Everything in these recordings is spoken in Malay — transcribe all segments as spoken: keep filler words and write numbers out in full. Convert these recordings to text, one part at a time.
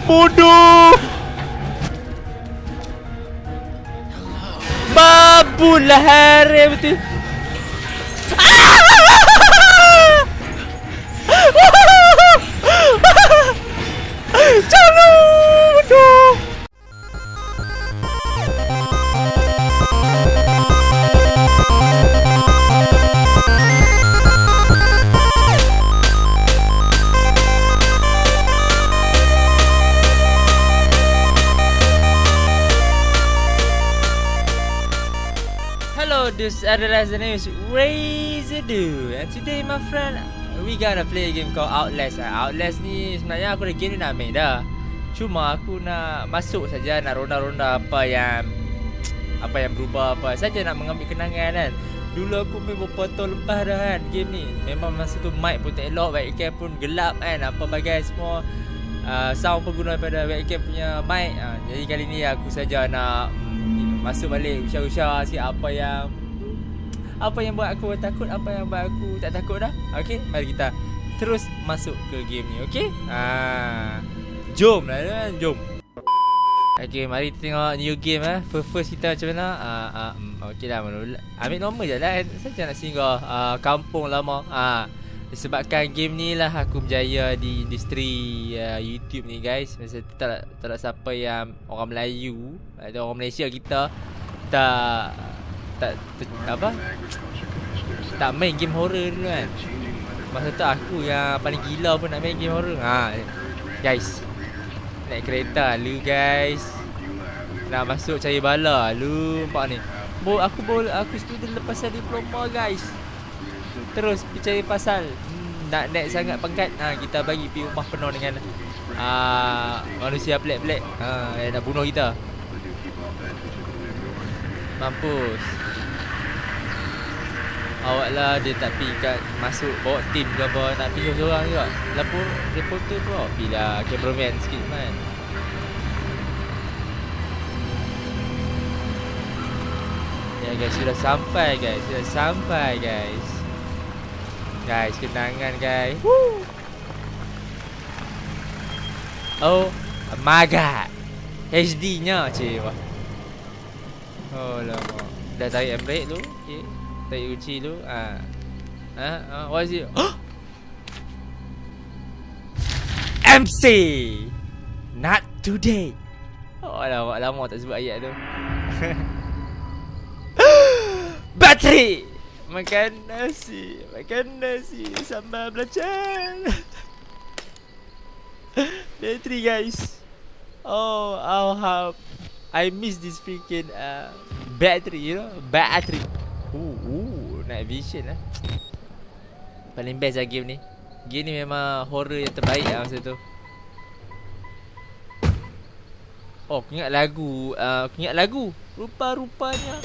Bodoh. Babulah hari betul. Jangan bodoh. Hello, this adalah the name is Razordo, and today my friend we gonna play a game called Outlast. Outlast ni sebenarnya aku dah game ni nak main dah. Cuma aku nak masuk saja, nak ronda-ronda apa yang apa yang berubah, apa saja nak mengambil kenangan kan. Dulu aku main beberapa tahun lepas dah kan game ni. Memang masa tu mic pun tak elok, webcam pun gelap kan, apa bagai semua uh, sound pun guna daripada webcam punya mic. Uh, jadi kali ni aku saja nak masuk balik, usah-usah sikit apa yang apa yang buat aku takut, apa yang buat aku tak takut dah. Okey, mari kita terus masuk ke game ni, okey? Ah, jom lah kan, jom. Okey, mari kita tengok new game eh. First, first kita macam mana? Ah, ah um, okey lah, ambil normal je lah. Saya nak singgah uh, kampung lama. Ah, disebabkan game ni lah aku berjaya di industri uh, YouTube ni guys. Masa tu tak tak ada siapa yang orang Melayu atau orang Malaysia kita tak tak, tak apa tak main game horror dulu kan. Masa tu aku yang paling gila pun nak main game horror. Ha guys, naik kereta lu guys, nak masuk cari bala lu, nampak ni. Bo aku bol aku student lepas diploma guys. Terus percaya pasal hmm, nak naik sangat pangkat, ha, kita bagi pergi rumah penuh dengan uh, manusia pelik-pelik, ha, yang nak bunuh kita. Mampus. Awak lah dia tak pergi kat masuk bawa tim ke apa, nak pergi seorang juga. Lapor reporter tu awak pergi lah cameraman sikit man. Ya guys, sudah sampai guys, sudah sampai guys. Guys, kenangan guys. Woo. Oh my god, H D nya cik. Oh lama. Dah tarik brake tu. Okay, tarik kunci tu. Ah, ha? Ah, what is it? M C not today. Oh lama, lama tak sebut ayat tu. Bateri. Makan nasi, makan nasi sambal belacan. Battery guys. Oh, oh how I miss this freaking uh, battery, you know, battery. Ooh, ooh, night vision lah. Paling best lah game ni. Game ni memang horror yang terbaik lah masa tu. Oh, aku ingat lagu, uh, aku ingat lagu. Rupa-rupanya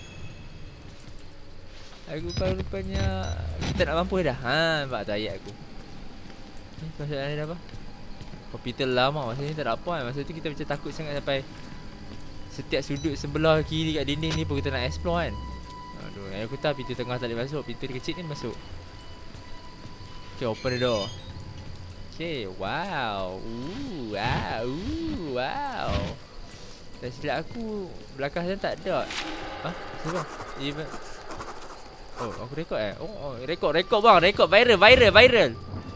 Aku kalau rupanya kita nak mampu dah. Ha, nampak tak ayat aku. Ni pasal ni dah apa? Komputer lama masa ni tak ada apa kan. Masa tu kita macam takut sangat sampai setiap sudut sebelah kiri kat dinding ni pun kita nak explore kan. Aduh, aku tahu pintu tengah tak boleh masuk, pintu kecil ni masuk. Okay, open the door. Okay, wow. Ooh, wow. Ooh, wow. Dan silap aku belakang sana tak ada. Ha? Siapa? Even oh, aku rekod eh? Oh, oh, rekod, rekod bang, rekod viral, viral, viral.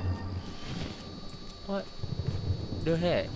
What the heck?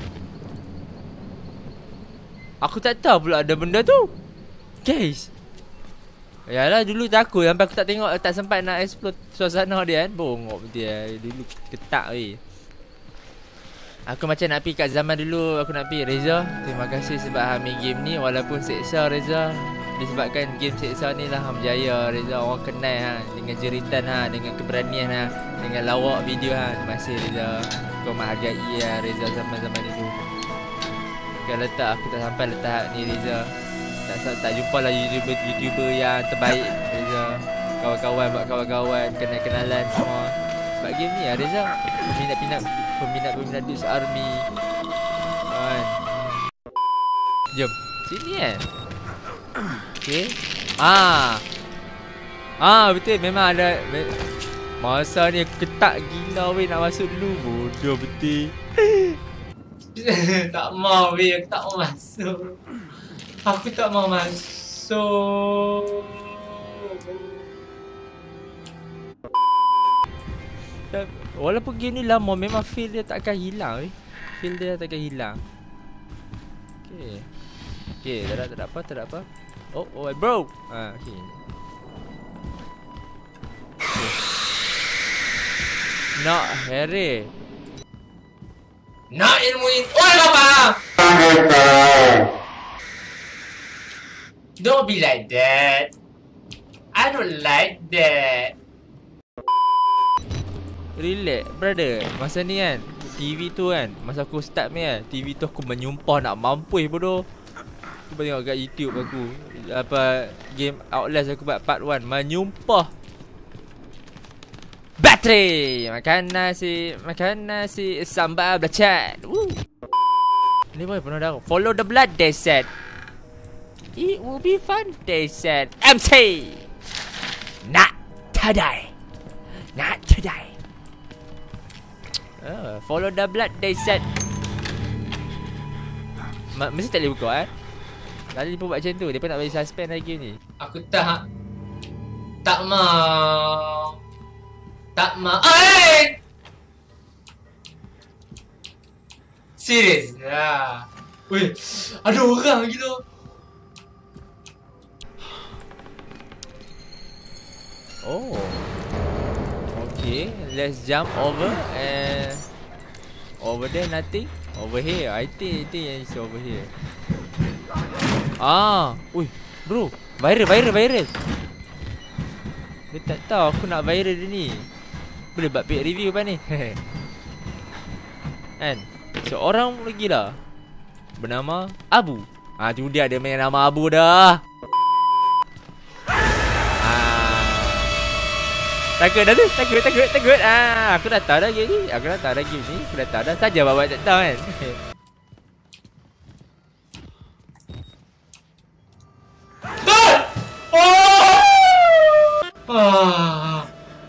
Aku tak tahu pula ada benda tu. Guys. Yalah dulu takut sampai aku tak tengok, tak sempat nak explore suasana dia kan. Bongok dia dulu ketak weh. Aku macam nak pergi kat zaman dulu, aku nak pergi. Reza, terima kasih sebab ambil game ni walaupun seksa Reza. Disebabkan game seksa ni lah Hang berjaya Reza, orang kenal ha, dengan jeritan ha, dengan keberanian ha, dengan lawak video ha. Terima kasih Reza, kau menghargai ya Reza zaman-zaman dulu. Kalau letak aku tak sampai letak ni Reza, tak tak jumpa lah YouTuber-YouTuber yang terbaik Reza. Kawan-kawan buat kawan-kawan, kenal-kenalan semua sebab game ni ya Reza. Peminat-peminat peminat-peminat Dus Army kan. Jom sini kan. Okay. Ah. Ah betul, memang ada. Masa ni ketak gila weh nak masuk dulu. Bodoh betul. Tak mau, weh. Aku tak mau masuk. Aku tak mau masuk. Walaupun game ni lama, memang feel dia takkan hilang, weh. Feel dia takkan hilang. Okay. Okay, tak ada, tak ada apa, tak ada apa. Oh, oh, bro. Ah, okay. Okay. Nak Harry. Nak ilmuin. Oi, Bapa! Don't be like that. I don't like that. Relax, brother. Masa ni kan, T V tu kan, masa aku start ni kan, T V tu aku menyumpah nak mampus bodoh. Aku tengok kat YouTube aku, apa, game Outlast aku buat part one, menyumpah. Battery! Makan nasi, makan nasi, sambal belacan. Woo! Ni boy penuh darah. Follow the blood, they said. It will be fun, they said. M C! Not today. Not today. Uh, follow the blood, they said. Ma mesti tak boleh buka eh. Tadi dia pun buat macam tu. Dia pun nak bagi suspend lagi ni. Aku tak. Tak mau. Tak mau. Hey! Serius lah. Weh, ada orang gitu. Oh. Okay, let's jump over and over there nothing. Over here, I think I think it's over here. Ah, ui, bro, viral, viral, viral. Dia tak tahu aku nak viral dia ni. Boleh buat paid review apa ni? Kan? Seorang lagi lah bernama Abu. Ah, tu dia ada main nama Abu dah. Takut dah tu, takut, takut, takut. Ah, aku dah tahu dah game ni. Aku dah tahu dah game ni. Aku dah tahu dah. Saja bawa tak tahu kan. Ah!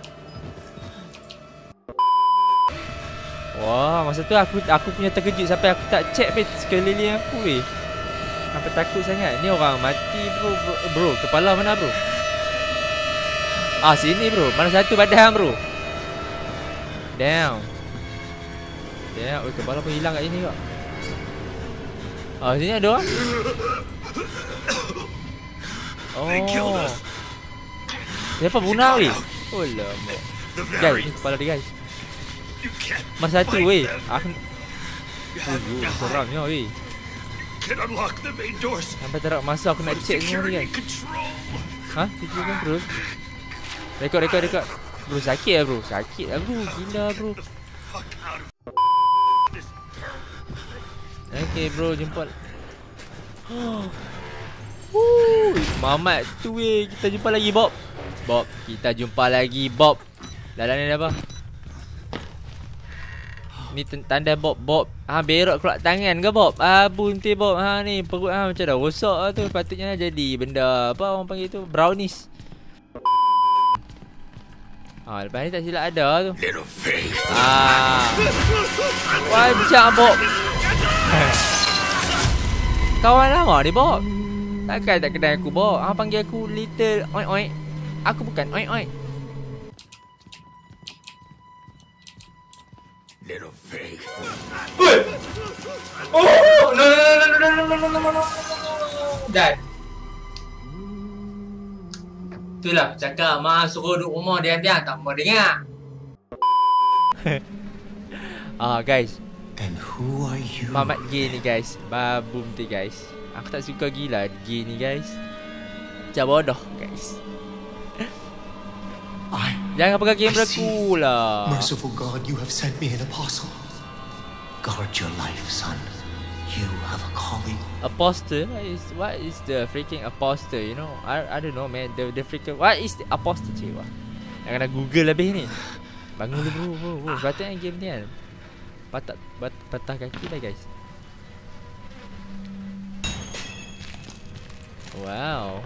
Wah, masa tu aku aku punya terkejut sampai aku tak check pun sekeliling aku weh. Sampai takut sangat. Ni orang mati bro, bro, bro. Kepala mana bro? Ah, sini bro. Mana satu badan bro? Damn. Damn. Oi, kepala pun hilang kat sini kak. Ah, sini ada orang. Oh. Siapa bunuh weh? Oh lama. Guys, ni kepala dia guys. Masa satu weh. Aku oh, serangnya weh. Sampai tak masa aku nak check semua ni guys. Ha? Itu kan bro. Rekod, rekod, rekod. Bro, sakit lah bro. Sakit lah bro. Gila bro. Okay bro, jumpa. Wuh, mamat tu weh. Kita jumpa lagi Bob. Bob, kita jumpa lagi Bob. Dalam ni apa? Ni tanda Bob, Bob. Ha, berok keluar tangan ke Bob? Ah, bunti Bob. Ha ni perut ha macam dah rosak lah tu. Patutnya jadi benda apa orang panggil tu? Brownies. Ah, lepas ni tak silap ada tu. Ah. Wah, bijak Bob. Kawan lama ni Bob. Takkan tak kenal aku Bob. Ah, panggil aku Little Oink Oink. Aku bukan Oink Oink. Little fake. Woi. Oh, no no no no no no no no no no. Dad. Itulah cakap mak suruh duduk rumah diam-diam tak mau dengar. Ah guys. And who are you? Mamat gay ni guys. Babum tu guys. Aku tak suka gila gay ni guys. Macam bodoh guys. I, Jangan pegang game I see. aku lah. Merciful God, you have sent me an apostle. Guard your life, son. You have a calling. Apostle? What is what is the freaking apostle? You know, I I don't know man. The the freaking what is the apostle cik wah? Yang kena Google lebih ni. Bangun dulu bro, bro. Patutnya game ni kan. Patah bat, patah kaki dah guys. Wow.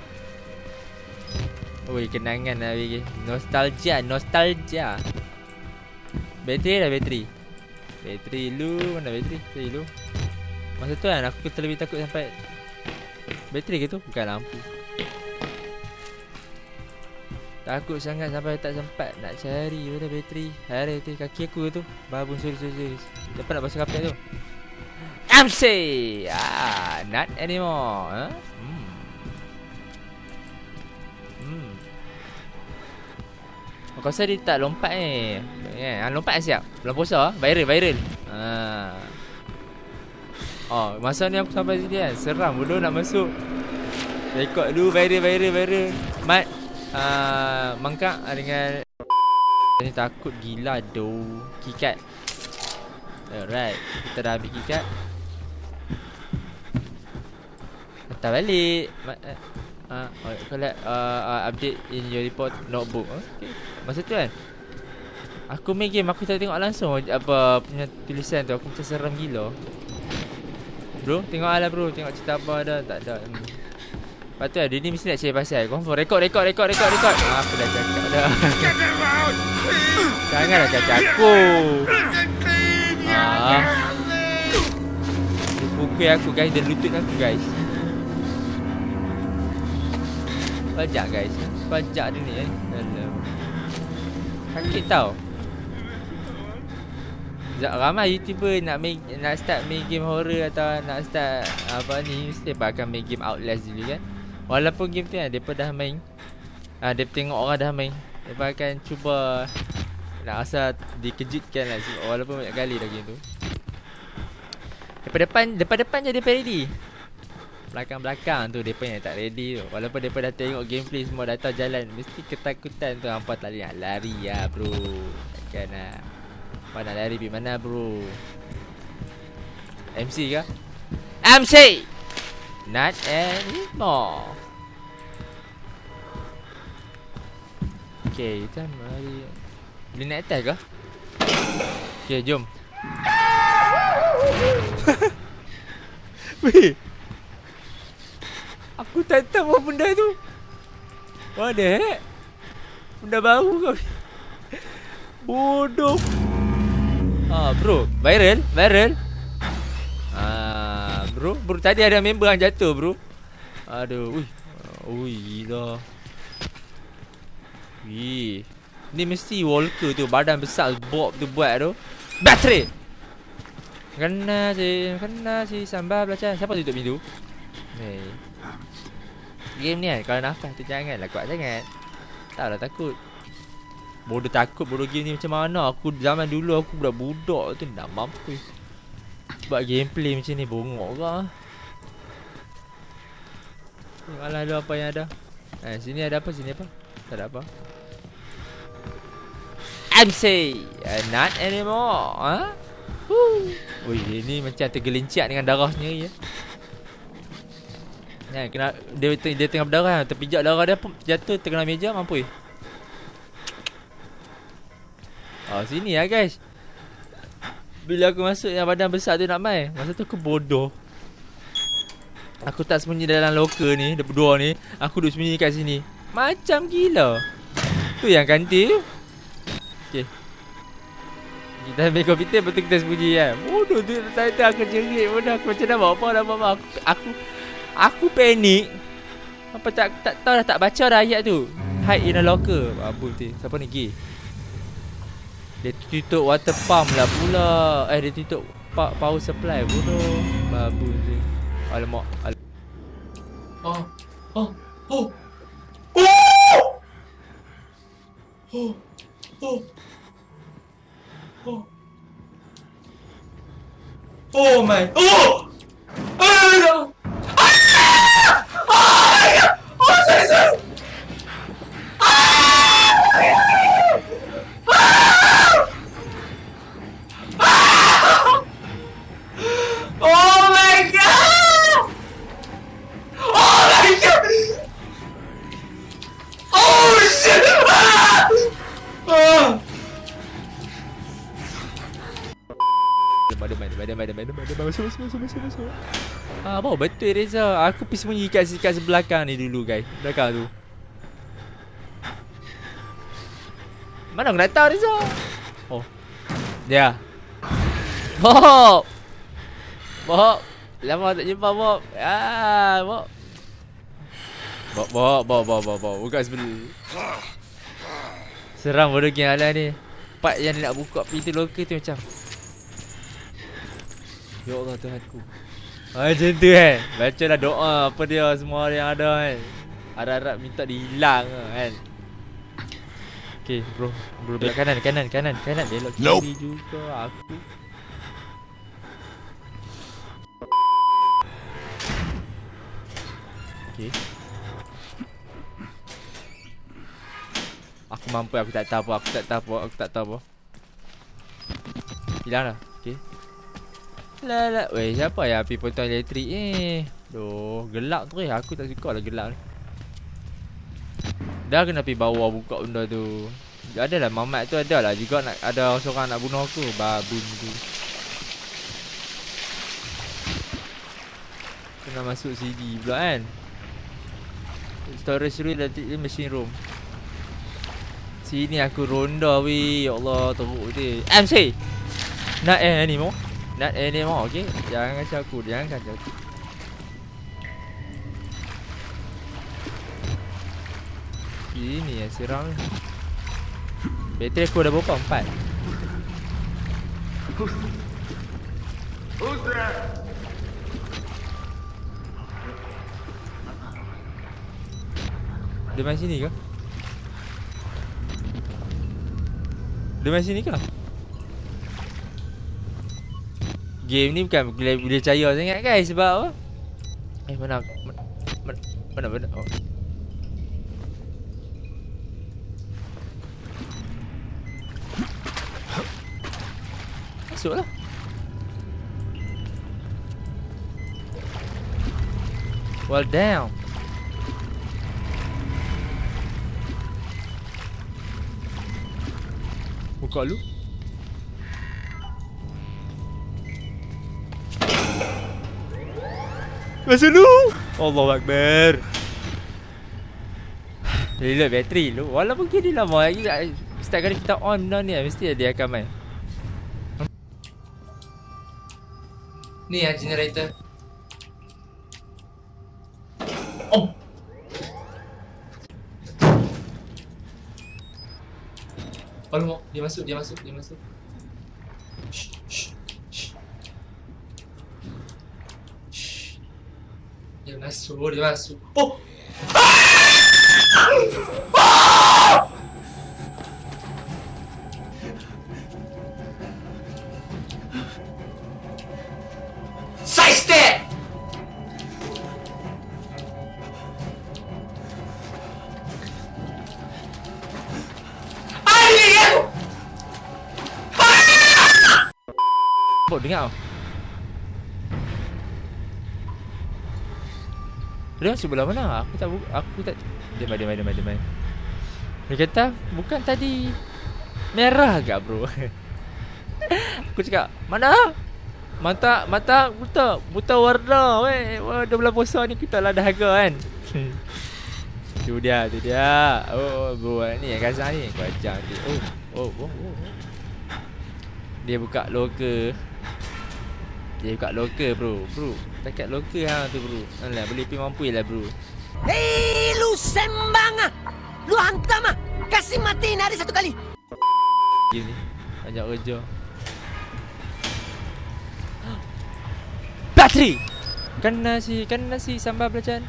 Oi, kenangan lah lagi. Nostalgia, nostalgia. Bateri dah bateri. Bateri lu. Mana bateri? Bateri lu. Masa tu kan aku terlebih takut sampai bateri ke tu? Bukan lampu. Takut sangat sampai tak sempat nak cari pada bateri. Hari tu kaki aku tu babun suri-suri. Dapat nak basuh kapal tu. M C. Ah, not anymore. Huh? Hmm. Hmm. Aku rasa dia tak lompat ni. Eh, lompat siap. Belum puasa, viral viral. Ah. Oh, masa ni aku sampai sini kan. Seram bodoh nak masuk. Rekod dulu viral viral viral. Mat uh, mangkak dengan ni takut gila doh. Kikat. Alright, kita dah ambil kikat. Hantar balik. Ah, uh, uh, collect uh, uh, update in your report notebook. Okay. Masa tu kan aku main game, aku tak tengok langsung apa punya tulisan tu. Aku macam seram gila. Bro, tengok lah bro. Tengok cerita apa dah. Tak ada. hmm. Lepas tu lah, dia ni mesti nak cari pasal. Confirm rekod, rekod, rekod, rekod, rekod. Ah, aku dah cakap dah. Janganlah kacau aku. Ah. Dia pukul aku guys. Dia lutut aku guys. Pajak guys. Pajak dia ni eh. Alam. Sakit tau. Ramai YouTuber nak main, nak start main game horror atau nak start apa ni, mesti akan main game Outlast dulu kan. Walaupun game tu kan depa dah main, ah ha, depa tengok orang dah main, depa akan cuba nak rasa dikejutkan lah, walaupun banyak kali dah game tu. Depan-depan, depan-depan je depa ready. Belakang-belakang tu depa yang tak ready tu. Walaupun depa dah tengok gameplay semua, dah tahu jalan, mesti ketakutan tu. Hampa tak boleh nak lari lah bro. Takkan lah. Hampa nak lari pergi mana bro? M C ke? M C! Not anymore. Okay, kita mari. Boleh naik atas ke? Okay, jom. Weh, aku tak tahu apa benda tu. What the heck? Benda baru kau. Bodoh. Ah bro, viral, viral. Ah bro, bro tadi ada member yang jatuh bro. Aduh, ui. Ui gila. Wih. Ni mesti Walker tu, badan besar Bob tu buat tu. Battery. Kena si, kena si sambal belacan. Siapa tutup pintu? Hey. Game ni kan, kalau nafas tu janganlah kuat sangat. Taklah takut. Bodoh takut bodoh game ni macam mana. Aku zaman dulu aku budak-budak tu tak mampu buat gameplay macam ni, bongok ke. Tengoklah ada apa yang ada. Eh, sini ada apa, sini apa? Tak ada apa. M C, uh, not anymore. Ha? Huh? Ui, dia ni macam tergelincir dengan darah sendiri ya. Nah, kena dia dia tengah berdarah, terpijak darah dia jatuh terkena meja, mampus. Oh, sini lah guys. Bila aku masuk yang badan besar tu nak main, masa tu aku bodoh. Aku tak sembunyi dalam locker ni, dia berdua ni. Aku duduk sembunyi kat sini. Macam gila. Tu yang kantin tu. Okay. Kita ambil komputer, betul kita sembunyi kan. Bodoh tu, tadi aku jerit bodoh. Aku macam nak buat apa, nak buat apa. Aku, aku, aku panik. Apa tak, tak tahu dah, tak baca dah ayat tu. Hide in a locker. Apa tu, siapa ni gay? Dia tutup water pump lah pula. Eh, dia tutup power supply bodoh. Babu tu. Alamak. Al oh. Oh. Oh. Oh. Oh. Oh. Oh my. Oh. Oh. Ah! Oh my god. Oh, sorry, sorry. Masuk, masuk, masuk, masuk, masuk. Ah, apa betul Reza. Aku pergi sembunyi kat, kat sebelakang ni dulu guys. Belakang tu. Mana aku nak tahu Reza. Oh. Ya. Bob. Bob. Lama tak jumpa Bob. Ah, Bob. Bob, Bob, Bob, Bob, Bob, Bob. Buka sebelah. Seram bodoh geng Alan ni. Part yang dia nak buka pintu loker tu macam, ya Allah Tuhanku. Ah, macam tu kan. Bacalah doa apa dia semua yang ada kan. Harap-harap minta dihilang kan. Okay bro. Bro belok kanan, kanan, kanan, kanan. Belok kiri nope. juga aku. Okay. Aku mampu, aku tak tahu apa, aku tak tahu apa, aku tak tahu apa. Hilang dah. Okay. Lah lah. Weh, siapa yang api potong elektrik ni? Duh, gelap tu eh. Aku tak suka lah gelap ni. Dah kena pergi bawah buka benda tu. Adalah Mamat tu adalah juga nak ada seorang nak bunuh aku. Babun tu. Kena masuk C D pula kan. Storage room dan machine room. Sini aku ronda weh. Ya Allah teruk dia. M C. Not anymore. Not anymore. Okay. Jangan kacau aku. Jangan kacau aku. Ini yang seram ni. Bateri aku dah berapa? Empat. Dia main sini ke? Dia main sini ke? Game ni bukan boleh, boleh percaya sangat guys. Sebab apa? Eh mana Mana Mana, mana? Oh. Masuklah. Well down. Buka lu. Masuk lu. Allahu Akbar. Reload bateri lu. Walaupun kini lama lagi. Setiap kali kita on benda ni mesti dia akan main. Ni yang generator. Oh. Alamak, dia masuk, dia masuk, dia masuk. Shh, shh, shh. Shh. Dia masuk, dia masuk. Oh. Ah! Side step. Bok dengar. Dia sebelah mana? Aku tak aku tak dia main dia main dia main dia main. Dia kata bukan tadi merah ke bro? Aku cakap, "Mana? Mata mata buta, buta warna weh. Wah, dah bulan puasa ni kita lah dahaga kan." Tu dia, tu dia. Oh, bro ni yang kasar ni. Kacang dia. Oh, oh, oh, oh. Dia buka loker. Dia buka loker bro. Bro, takat loker hang tu bro. Alah, boleh pergi mampu lah bro. Hei, lu sembang ah. Lu hantam ah. Kasih matiin hari satu kali. Game ni banyak kerja. Bateri. Kan nasi, kan nasi sambal belacan.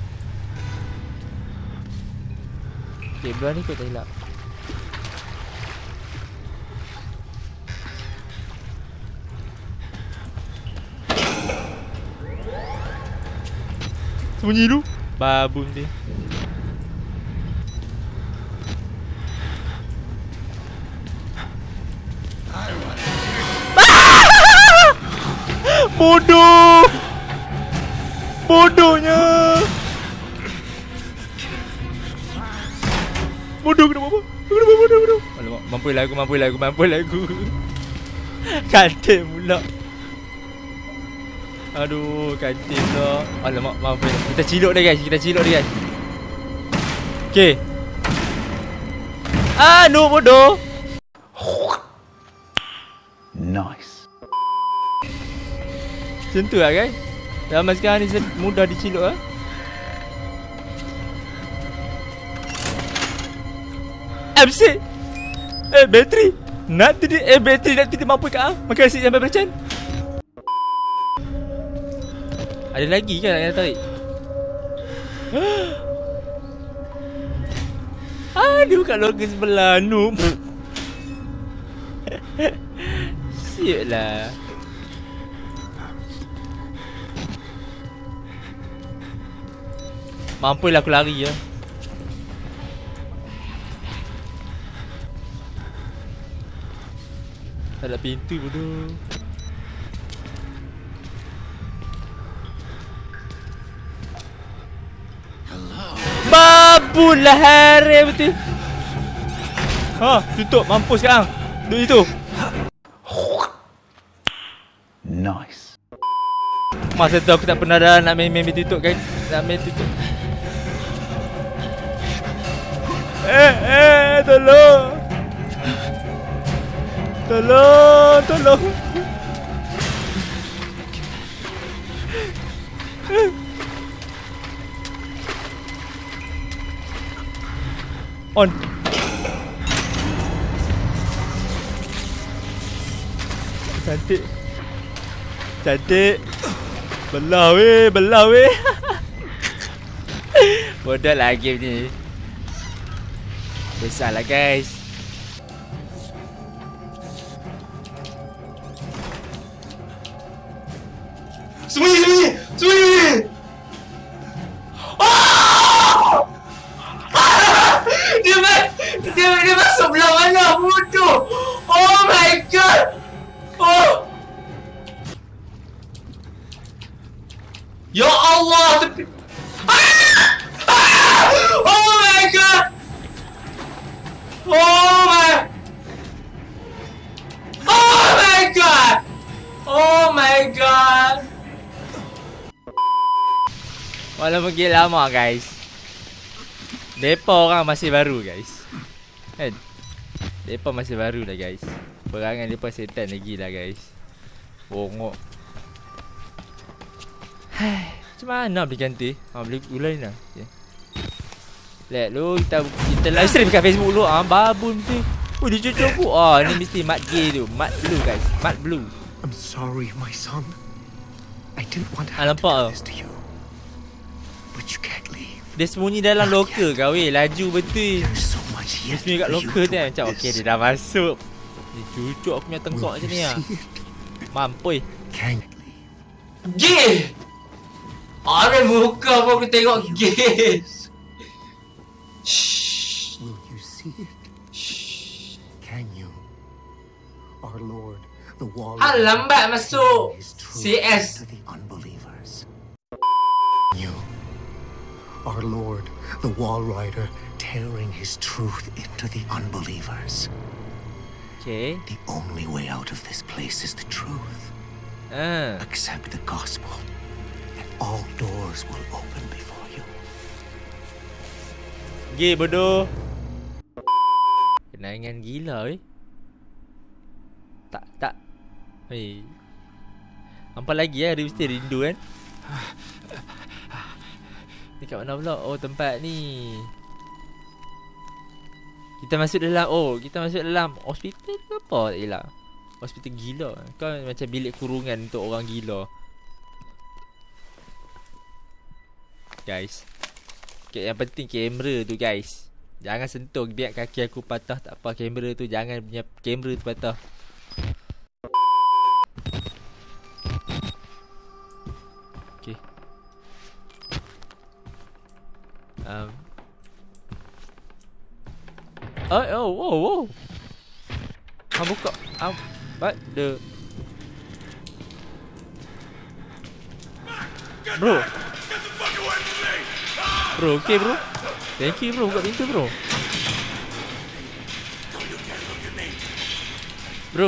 Okay, belah ni kau tak hilap. Sembunyi dulu. Babun dia. Bodoh. Bodohnya. Bodoh kena apa? Bodoh, bodoh, bodoh. Alamak, mampu lagu, mampu lagu, mampu lagu. Kantin pula. Aduh, kantin pula. Alamak, mampu. Kita cilok dia guys, kita cilok dia guys. Okay. Ah, no bodoh. Nice. Macam tu lah guys. Zaman sekarang ni mudah diciluk lah. M C. Eh bateri. Nak tidak eh bateri nak tidak mampu ke ah. Makasih sampai bercan. Ada lagi kan yang tarik? Aduh kat logo sebelah noob. Siap lah. Mampulah aku lari ya. Tak ada pintu bodoh. Babulah hari betul. Ha, tutup mampus sekarang. Duduk itu. Nice. Masa tu aku tak pernah dah nak main-main tutup kan. Nak main tutup. Eh, eh, tolong. Tolong, tolong. On. Cantik. Cantik. Belah weh, belah weh. Bodoh lah game ni. Besar lah guys. Sembunyi, sembunyi, sembunyi. Oh! Dia dia dia masuk belah mana bodoh. Oh my god. Oh. Ya Allah, tepi. Ah! Ah! Oh my god. Oh my. Oh my god. Oh my god. Walaupun gila lama guys. Depa orang masih baru guys. Kan? Depa masih baru dah guys. Perangan depa setan lagi lah guys. Bongok. Hai, macam mana boleh ganti? Ha, boleh ulai lah. Okay. Let lu kita kita live stream kat Facebook dulu. Ah, babun tu. Oh, dia cucuk aku. Ah, ni mesti mat gay tu. Mat blue guys. Mat blue. I'm sorry, my son. I didn't want to Ah, have to nampak do tau. this to you. But you can't leave. Dia sembunyi dalam locker kau weh. Laju betul. There's so much Dia yet sembunyi kat for you locker to tu kan. Macam okey witness. dia dah masuk. Dia cucuk aku punya tengkok Will macam you ni lah. see it? Mampui. Can't leave. Gay. Ada muka apa aku tengok gay. Shh. Will you see it? Can you? Our Lord, the wall. Ah, lambat masuk C S. To the unbelievers. You, our Lord, the Wall Rider, tearing his truth into the unbelievers. Okay. The only way out of this place is the truth. Ah. Accept the gospel, and all doors will open before you. Gay bodoh. Kenangan gila weh. Tak tak. Hei. Apa lagi ya? Dia mesti rindu kan? Ni kat mana pula? Oh, tempat ni. Kita masuk dalam. Oh, kita masuk dalam hospital ke apa? Tak yelah. Hospital gila. Kan macam bilik kurungan untuk orang gila. Guys. Okay, yang penting kamera tu guys. Jangan sentuh. Biar kaki aku patah tak apa. Kamera tu jangan punya kamera tu patah. Okay. Um. Oh, oh, oh, oh. Ha, buka. Ah, what the? Bro. Bro, okay bro. Thank you bro, buka pintu bro. Bro.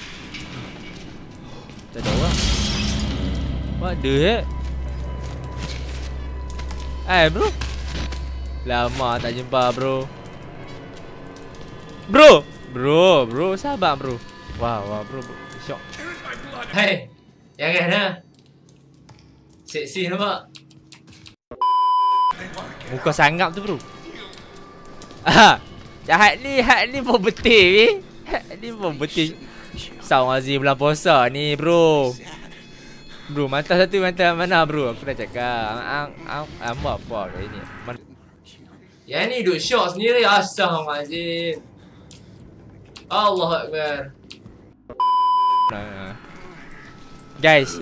Tak ada orang. What the heck? Eh bro. Lama tak jumpa bro. Bro. Bro, bro, sabar bro. Wah, wah bro, bro. Shock. Hei, jangan ha. Seksi nampak. Muka sanggap tu bro. Ah, jahat ni, hat ni pun betul weh. Hat ni pun betul. Saung Azim bulan puasa ni bro. Bro, mata satu mata mana bro? Aku dah cakap. Ang ang ang buat apa kali ni? Man Yang ni duk shot sendiri. Astagfirullahalazim. Allahu Akbar. Nah. Guys,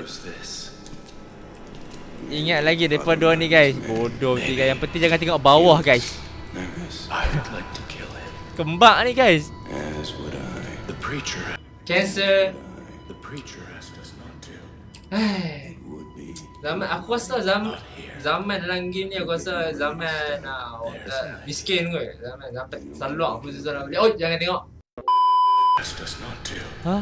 ingat lagi depa dua ni guys. Bodoh ni guys. Yang penting jangan tengok bawah guys. Kembak ni guys. Cancer. Zaman aku rasa zaman zaman dalam game ni aku rasa zaman ah uh, miskin kot. Zaman sampai selalu aku susah nak beli. Oh, jangan tengok. Ha?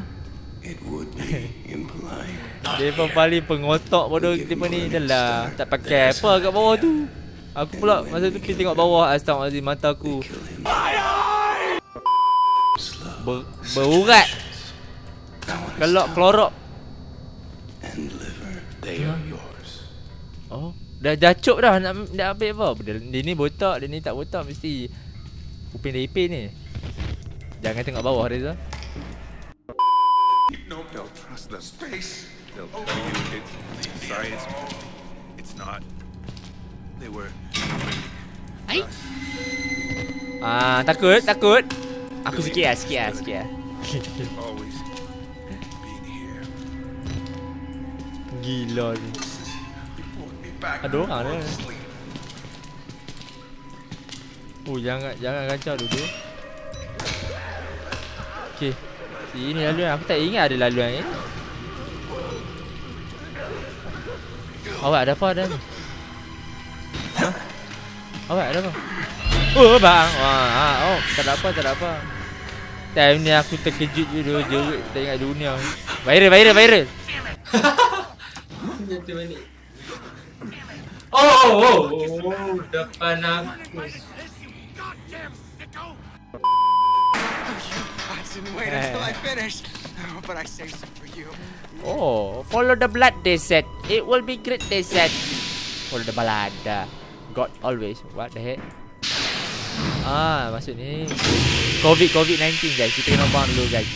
Dia pun paling pengotok bodoh depa ni dah lah. Tak pakai apa kat bawah tu. Aku pula masa tu pergi tengok bawah. Astagfirullahalazim, mata aku Ber, berurat. Kelok kelorok. Oh, dah jacuk dah nak nak ambil apa? Dia, dia ni botak, dia ni tak botak mesti upin dia ipin ni. Jangan tengok bawah Reza. No, they'll trust the space. They'll tell you it's science. It's not. They were. Hai. Ah, takut, takut. Aku sikit lah, sikit lah, sikit lah. Always being here. Gila ni. Ada orang dia. Oh, jangan jangan kacau dulu. Okey. Sini laluan. Aku tak ingat ada laluan ni. Awak ada apa ada ni? Ha? Awak ada apa? Oh bang. Wah, oh, tak ada apa, tak ada apa. Time ni aku terkejut dulu jerit tak ingat dunia. Viral, viral, viral. Jadi mana? Oh, oh, oh, oh, depan aku. I didn't wait until I finished, but I saved some for you. Oh, follow the blood they said. It will be great they said. Follow the blood. God always. What the heck? Ah, maksud ni Covid Covid nineteen guys. Kita kena buang dulu guys.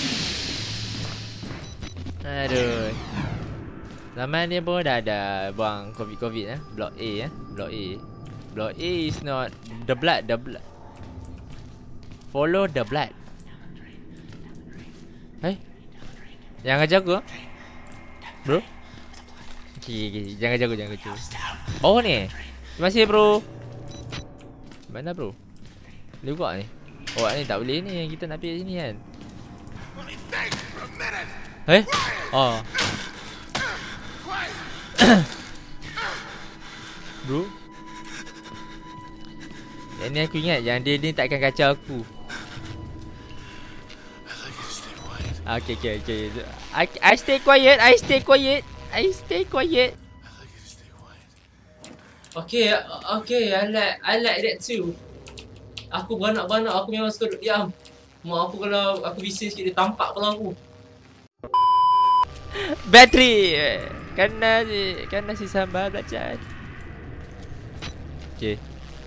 Aduh. Zaman ni pun dah ada buang Covid Covid eh. Block A eh. Block A. Block A is not the blood, the blood. Follow the blood. Hey, jangan ajar aku, bro. Okay, okay, jangan ajar aku, jangan ajar aku. Oh ni, terima kasih bro. Mana bro? Boleh buat ni? Oh ni tak boleh ni, kita nak pergi sini kan. Eh? Oh. Bro. Yang ni aku ingat, yang dia ni takkan kacau aku. Okay, okay, okay. I, I stay quiet, I stay quiet, I stay quiet. Okay, okay, I like, I like that too. Aku beranak-beranak, aku memang suka duduk diam. Mak aku kalau aku bising sikit, dia tampak kalau aku. Bateri. Karena si, karena si sambal belajar. Okay.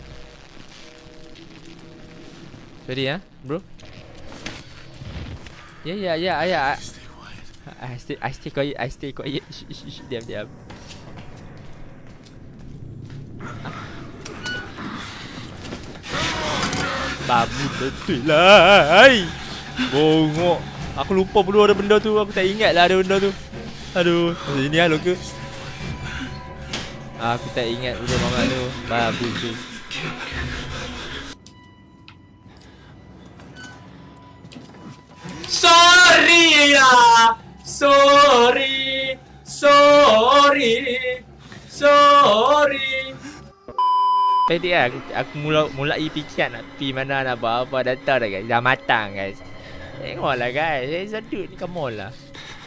Sorry ya, bro. Ya ya ya ya. I stay I stay quiet, I stay quiet. Diam diam. Babu betul lah. Bongok. Aku lupa perlu ada benda tu. Aku tak ingat lah ada benda tu. Aduh, ini halo ke? Aku tak ingat udah mama tu. Babu tu. Sorry lah. Sorry. Sorry. Sorry. Tadi lah aku, aku mula, mulai fikir nak pergi mana nak buat apa. Data dah guys. Dah matang guys. Tengoklah guys. Eh Zadut ni come on lah.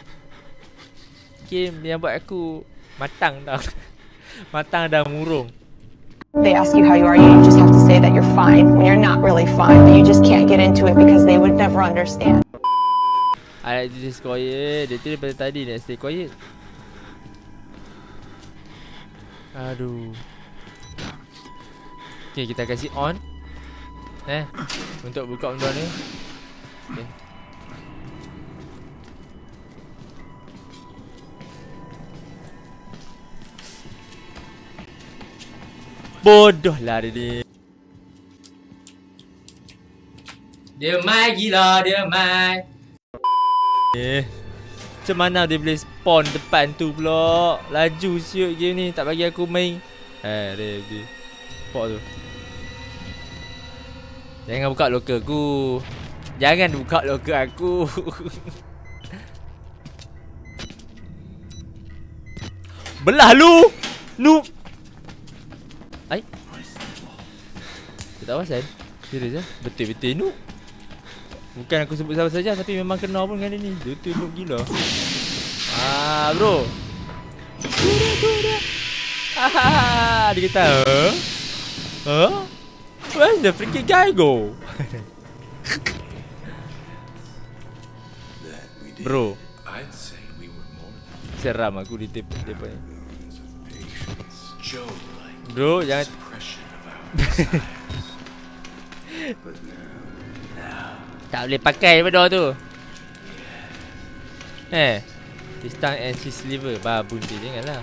Game yang buat aku matang dah. Matang dah murung. They ask you how you are, you just have to say that you're fine when you're not really fine, but you just can't get into it because they would never understand. I like to stay quiet. Dia tu daripada tadi nak stay quiet. Aduh. Okay, kita kasih on. Eh, untuk buka benda ni. Okay. Bodoh lah dia ni. Dia mai gila, dia mai. Eh, macam mana dia boleh spawn depan tu pula? Laju siut game ni, tak bagi aku main. Eh, dia dia. Pok tu. Jangan buka loker aku. Jangan buka loker aku. Belah lu. Noob. Ai. Tak tahu asal. Serius ah? Betul-betul noob. Bukan aku sebut siapa saja, tapi memang kena pun dengan dia ni. Dia tu noob gila. Ah, bro. Hahaha, dia kata, huh? Huh? Where's the freaking guy go? Bro, seram aku di tip depan ni. Bro, jangan. Tak boleh pakai benda tu. Eh, this tongue and his liver. Babun dia, janganlah.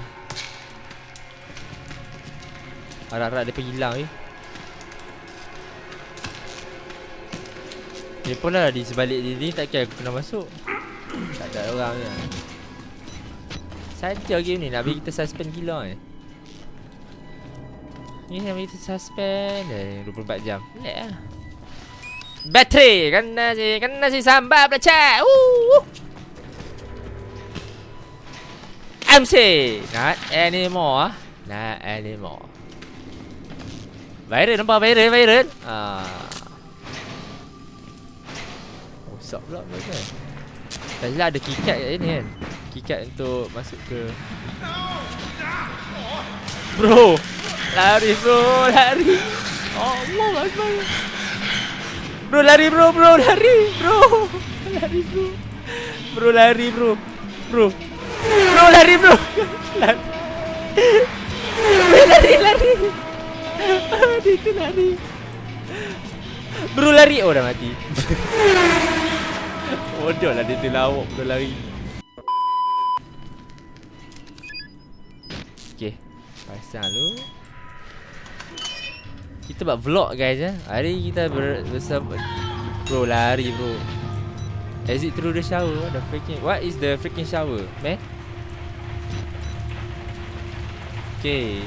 Harap-harap dia pergi hilang eh. Dia pun lah di sebalik dia ni, takkan aku kena masuk. Tak ada orang je. Saja game ni nak bagi kita suspend gila eh. Ni nak bagi kita suspend eh, dua puluh empat jam. Relax lah. Bateri kena si, kena si sambal pelacak. Uh. M C not anymore. Not anymore. Viral nampak, viral, viral. Ah. Rosak pula mereka. Tadi lah ada keycard kat sini kan. Keycard untuk masuk ke. Bro, lari bro, lari. Allah Akbar. Bro lari bro, bro lari bro. Lari bro. Bro lari bro. Bro. Bro lari bro. Lari. Lari lari. Dia tu lari. Bro lari. Oh dah mati. Bodoh lah dia tu lawak bro lari. Okay, pasang lu. Kita buat vlog guys eh. Hari kita ber bersama. Bro lari bro. Exit through the shower. The freaking, what is the freaking shower man? Okay.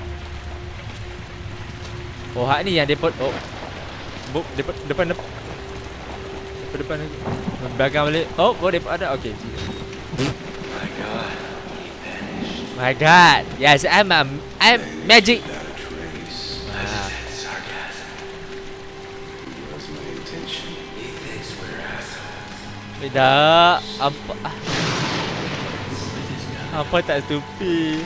Oh hak ni yang depan. Oh Buk, depan depan depan depan depan belakang balik. Oh, oh depan ada. Okay. My god. My god. Yes, I'm a, I'm magic. Ah. Tidak. Apa? Apa tak stupid?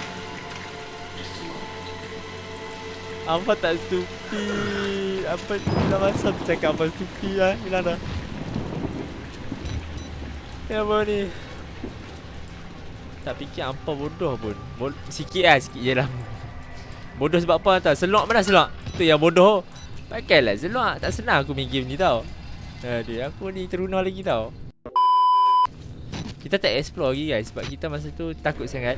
Apa tak stupid? Apa dah masa cakap apa stupid lah. Hilang dah. Ya apa ni? Tak fikir apa bodoh pun. Bo sikit lah, sikit je lah. Bodoh sebab apa tau? Selok mana selok? Tu yang bodoh. Pakailah selok. Tak senang aku main game ni tau. Aduh, aku ni teruna lagi tau. Kita tak explore lagi guys. Sebab kita masa tu takut sangat.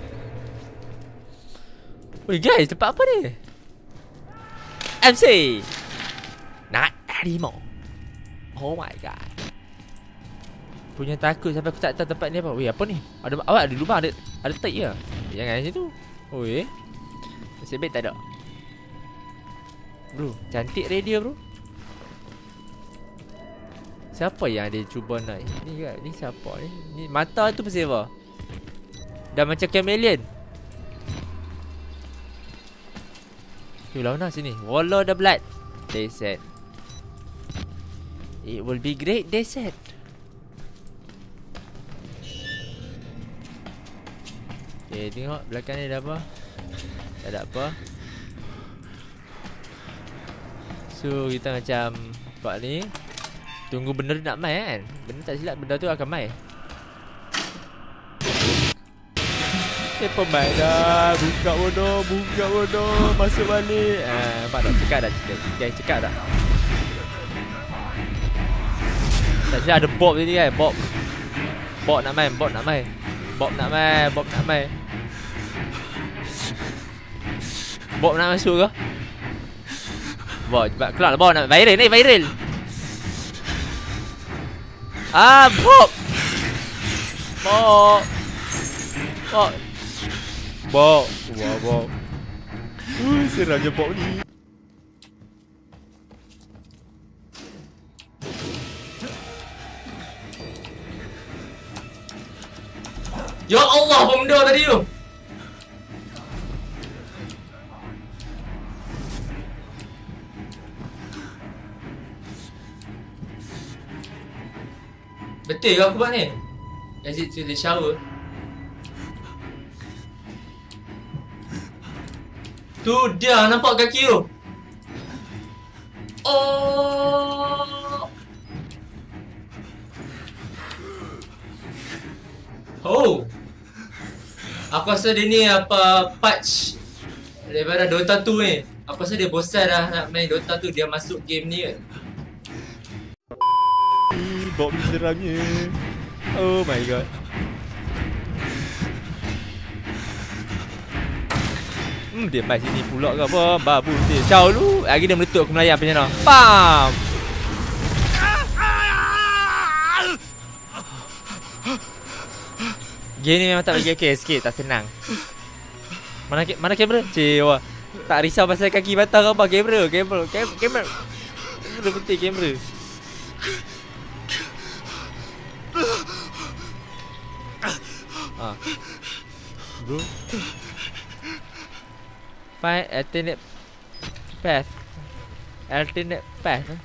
Weh guys, tempat apa ni? M C not anymore. Oh my god. Punya takut sampai aku tak tahu tempat ni apa. Weh apa ni? Ada awak ada lubang, ada ada tight ke? Jangan kat situ. Weh. Nasib baik tak ada. Bro, cantik radio bro. Siapa yang dia cuba nak ni kan? Ni siapa ni? Ni mata tu pasal apa? Dah macam chameleon. Tu lawan lah sini. Wallow the blood, they said. It will be great, they said. Okay, tengok belakang ni ada apa. Tak ada apa. So kita macam buat ni. Tunggu benda nak mai kan. Benda tak silap benda tu akan mai. Eh pemain dah. Buka bodoh. Buka bodoh. Masuk balik. Ah, nampak tak? Cekak dah. Cekak, cekak, cekak tak? Tak sini ada Bob tadi kan? Bob. Bob nak main. Bob nak main. Bob nak main. Bob nak main. Bob nak masuk ke? Bob cepat keluar lah. Bob nak viral ni. Viral. Ah, Bob. Bob. Bob. Bob. Wah, Bob. Uh, seramnya Bob ni. Ya Allah, apa benda tadi tu? Betul ke aku buat ni? Exit to the shower. Tu dia nampak kaki tu. Oh. Oh. Aku rasa dia ni apa patch daripada Dota two ni. Aku rasa dia bosan dah nak main Dota two, dia masuk game ni kan. Bob ni seramnya. Oh my god. Hmm, dia main sini pula ke apa? Babu dia. Ciao lu. Lagi dia meletup aku melayang macam mana? Pam. Game ni memang tak bagi okay, sikit, tak senang. Mana mana kamera? Cewa. Tak risau pasal kaki batal ke apa? Kamera, kamera, kamera. Kamera penting kamera. Ah. Bro. Find alternate path. Alternate path. Huh?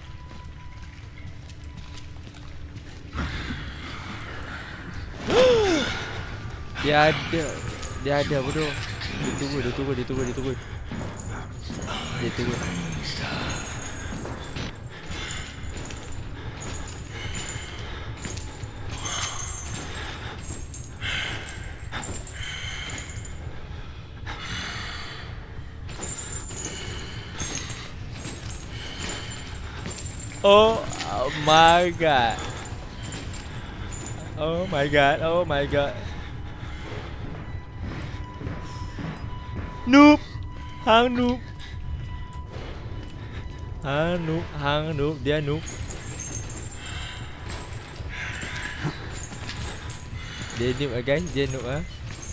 Dia ada. Dia ada bodoh. Dia tunggu, dia tunggu, dia tunggu, dia tunggu. Dia tunggu. Oh, oh my god. Oh my god. Oh my god. Noob. Hang noob. Hang noob, hang noob, dia noob. Dia noob ah guys, dia noob ah.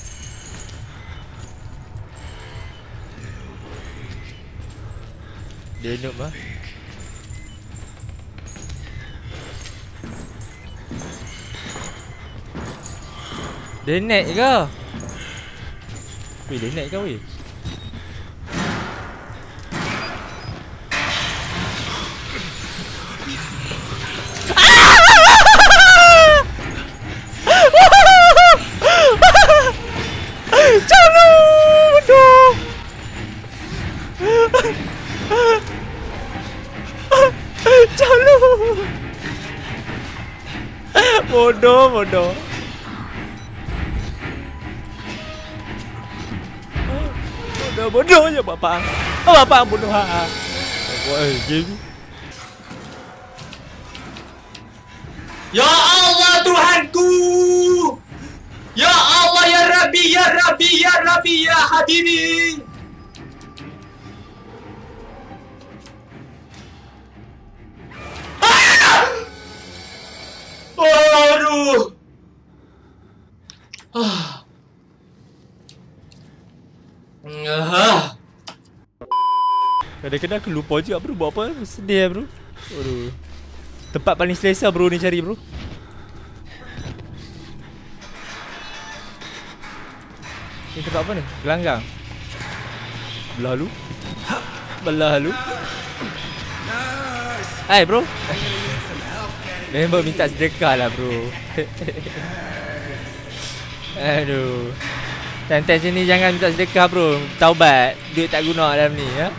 Dia noob ah. Dia naik ke? Weh, dia naik ke weh? Jangan bodoh. Jangan bodoh, bodoh. Bodoh, bodoh je bapak. Oh, bapak bodoh ha. Oh, game. Ya Allah Tuhanku. Ya Allah ya Rabbi ya Rabbi ya Rabbi ya Habibi. Aduh. Ah. Ah. Kadang-kadang aku lupa juga bro buat apa. Sedih bro. Aduh. Tempat paling selesa bro ni cari bro. Ni tempat apa ni? Gelanggang. Belah lu. Belah lu. Hai bro. Member minta sedekah lah bro. Aduh. Tantan sini jangan minta sedekah bro. Taubat. Duit tak guna dalam ni ya.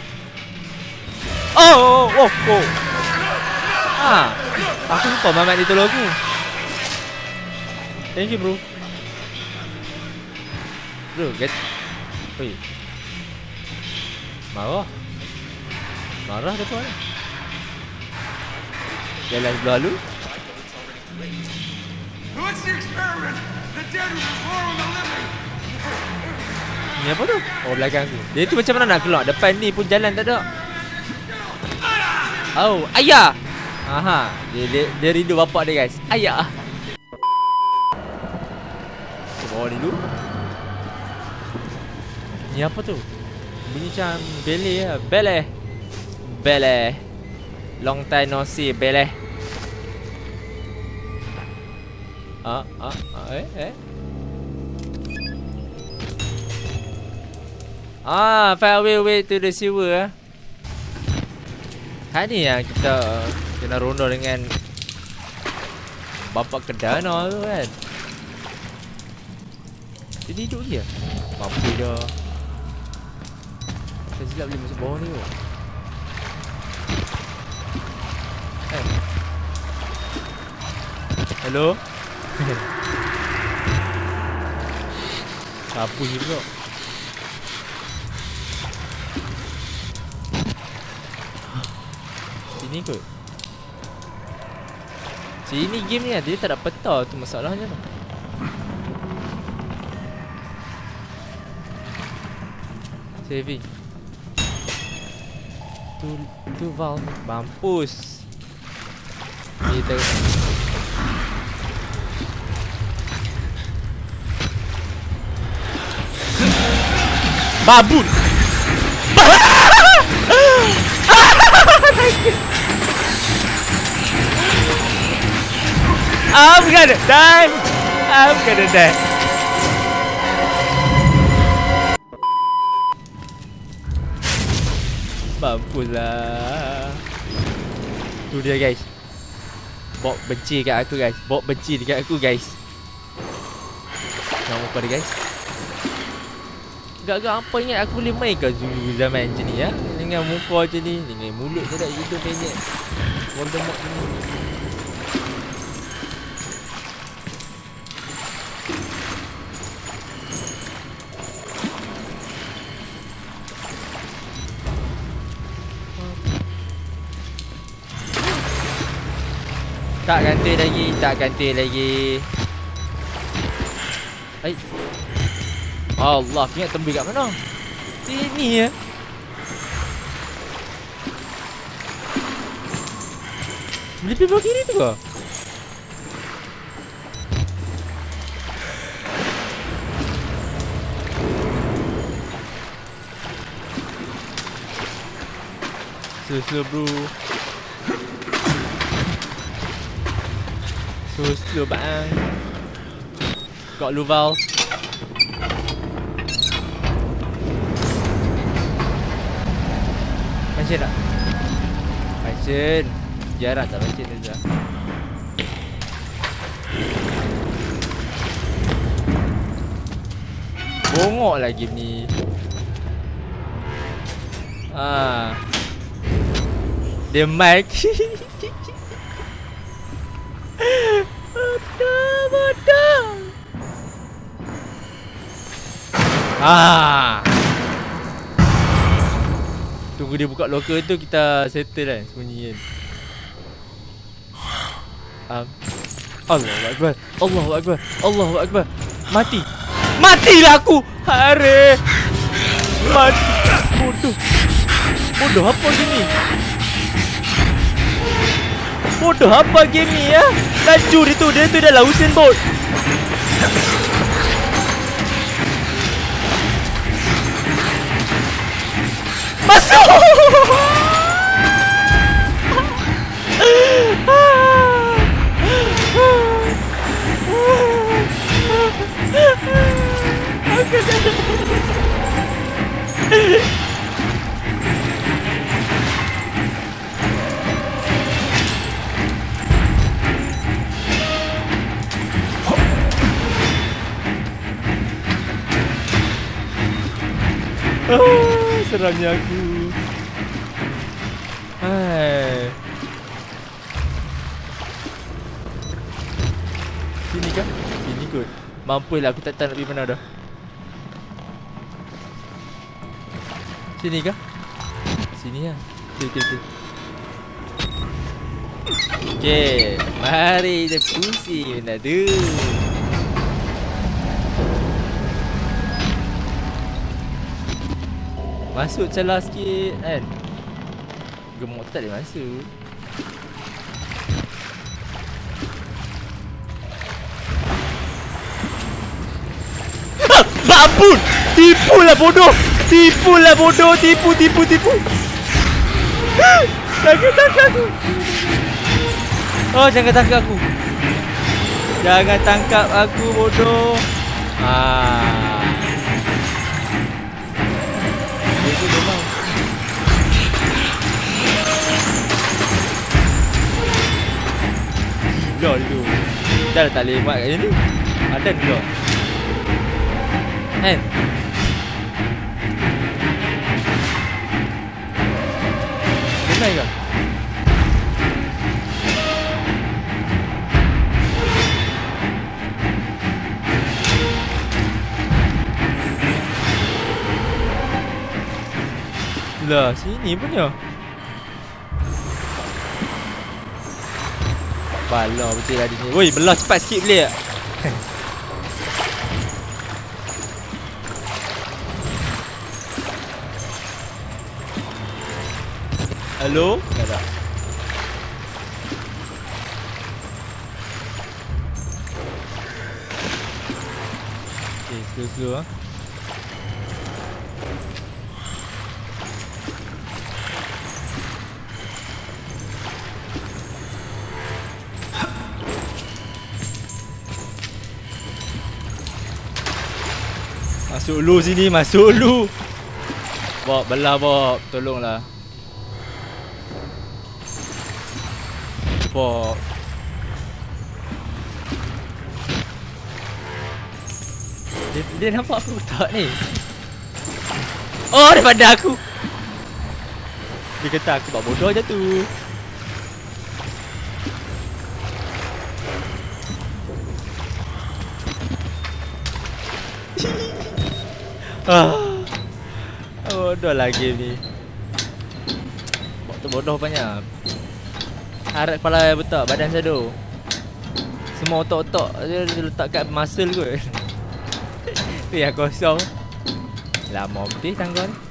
Oh, oh, oh, oh. Ah, aku lupa Mamat dia tolong aku. Thank you bro. Bro, get. Oi. Marah. Marah ke apa? Jalan sebelah lu. What's the experiment? The dead will reform the living. Ni apa tu? Oh, belakang tu. Dia tu macam mana nak keluar? Depan ni pun jalan tak ada. Oh, ayah. Aha, dia dia, dia rindu bapak dia guys. Ayah. Bawah ni dulu. Ni apa tu? Bunyi macam bele lah. Bele. Bele. Long time no see, bele. Ah, ah, ah, eh, eh. Ah, find way way to the sewer. Ha ni yang kita kena ronda dengan bapak kedana tu kan. Dia hidup dia. Mampu dah. Saya silap boleh masuk bawah ni kot. Eh. Hello. Sapu je pula. Sini kot. Sini game ni dia tak ada peta tu masalahnya tu. Saving. Tu tu valve mampus. Kita babun. I'm gonna die. I'm gonna die. Mampuslah. Tu dia guys. Bok benci kat aku guys. Bok benci dekat aku guys. Jangan lupa dia guys. Gak-gak apa ingat aku boleh main ke Zulu zaman macam ni ya? Dengan muka macam ni, dengan mulut tak ada hidung penyek. Voldemort ni. Tak ganti lagi, tak ganti lagi. Hai. Allah, ingat tembus kat mana? Sini ya. Boleh pergi belah kiri tu ke? Slow-slow bro. Slow-slow bang. Got Luval. Pancen tak? Pancen. Jarang tak pancen tu dah. Bongok lah game ni. Ah. Dia mic. Bodoh, bodoh. Ah. Tunggu dia buka locker tu kita settle kan sembunyi kan. Um, Allahu Akbar. Allahu Akbar. Allahu Akbar. Mati. Matilah aku. Hare. Mati. Bodoh. Bodoh apa gini? Bodoh apa game ni ya? Laju dia tu. Dia tu dah lah Usain Bolt. Masuk. Oh, seramnya aku. Hai. Sini kah? Sini kot. Mampu lah, aku tak tahu nak pergi mana dah. Sini kah? Sini lah. Tu tu tu. Okay, mari kita pusing benda tu. Masuk celah sikit kan. Gemuk tak boleh masuk. Ah, ampun! Tipu lah bodoh! Tipu lah bodoh! Tipu, tipu, tipu! Jangan tangkap aku! Oh, jangan tangkap aku! Jangan tangkap aku bodoh! Ah. Itu memang. Gila tu. Dah tak boleh buat kat sini. Ada juga. Kan? Benar ke? Lah, sini punya. Bala betul lah ni. Woi, belah cepat sikit boleh tak? Hello? Tak ada. Okay, slow-slow ah. Masuk lu sini, masuk lu. Bob, belah Bob, tolonglah. Bob. Dia, dia nampak aku tak ni? Oh, daripada aku. Dia kata aku buat bodoh je tu. Ah. Bodoh lah game ni. Waktu bodoh banyak. Harap kepala betul, badan shadow. Semua otak-otak dia letak kat muscle kot. Tu yang kosong. Lama betul tangga ni.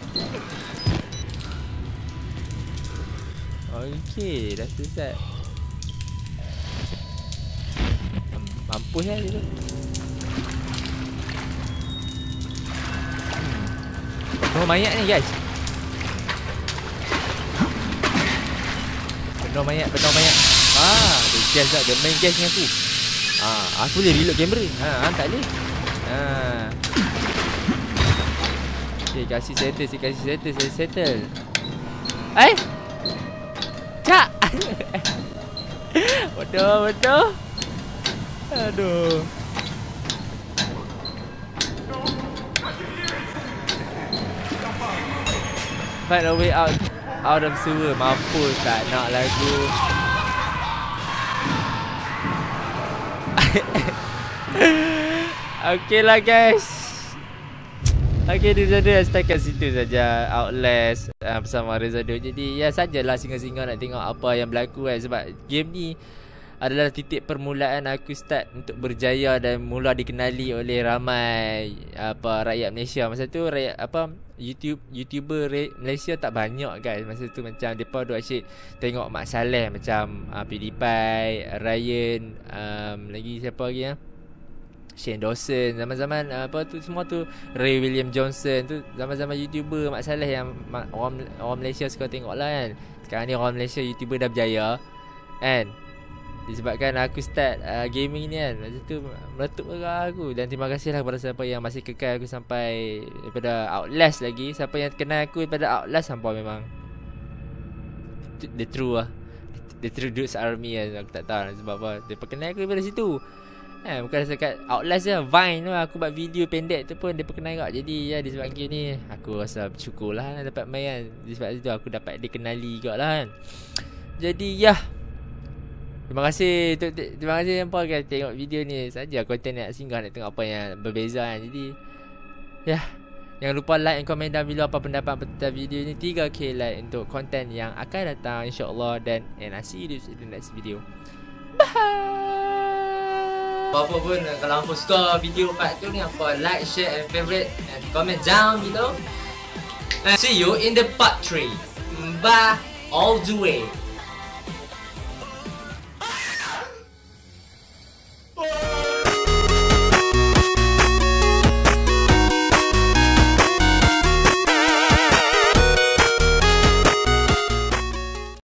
Okey, dah selesai. Mampus lah dia tu. Penuh mayat ni guys. Penuh mayat, penuh mayat. Ah, dia gas tak, dia main gas dengan aku. Ah, aku boleh reload kamera. Ha, ah, tak boleh. Ha. Okay, kasih settle, saya kasih settle, saya settle. Eh? Cak. Bodoh, bodoh. Aduh. Find a way out out of sewer. Mampus tak nak lagu. Okay lah guys. Okay, di sana setakat situ saja Outlast uh, bersama Rezado. Jadi ya sajalah singa-singa nak tengok apa yang berlaku kan. Sebab game ni adalah titik permulaan aku start untuk berjaya dan mula dikenali oleh ramai apa rakyat Malaysia. Masa tu rakyat apa YouTube YouTuber Malaysia tak banyak guys. Masa tu macam depa duk asyik tengok Mak Saleh macam uh, PewDiePie, Ryan, um, lagi siapa lagi ya? Shane Dawson, zaman-zaman uh, apa tu semua tu, Ray William Johnson tu zaman-zaman YouTuber Mak Saleh yang orang orang Malaysia suka tengok lah kan. Sekarang ni orang Malaysia YouTuber dah berjaya kan. Disebabkan aku start uh, gaming ni kan. Masa tu meletup lah aku. Dan terima kasih lah kepada siapa yang masih kekal aku sampai daripada Outlast lagi. Siapa yang kenal aku daripada Outlast sampai memang the true lah, the true dudes army lah. Aku tak tahu lah sebab apa. Dia kenal aku daripada situ eh, bukan sekat Outlast je, Vine tu aku buat video pendek tu pun dia kenal juga. Jadi ya disebabkan game ni aku rasa bersyukur lah dapat main kan. Disebab itu aku dapat dikenali juga lah kan. Jadi ya, terima kasih tu, terima kasih yang apa kan tengok video ni saja. Konten nak singgah nak tengok apa yang berbeza kan. Jadi ya, Jangan lupa like dan komen down below apa pendapat tentang video ni. tiga K like untuk konten yang akan datang insyaAllah. Dan and I see you in the next video. Bye. Apa pun kalau hampa suka video part tu ni, hampa like, share and favorite and comment down below. And see you in the part three. Bye all the way.